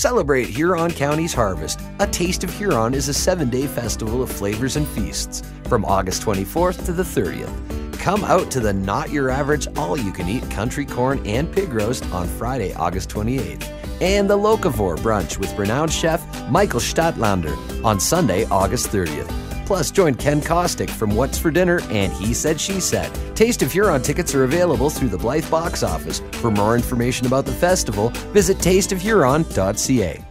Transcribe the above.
Celebrate Huron County's harvest. A Taste of Huron is a 7-day festival of flavors and feasts from August 24th to the 30th. Come out to the Not Your Average All-You-Can-Eat Country Corn and Pig Roast on Friday, August 28th. And the Locavore Brunch with renowned chef Michael Statlander on Sunday, August 30th. Plus, join Ken Kostick from What's for Dinner and He Said, She Said. Taste of Huron tickets are available through the Blythe box office. For more information about the festival, visit tasteofhuron.ca.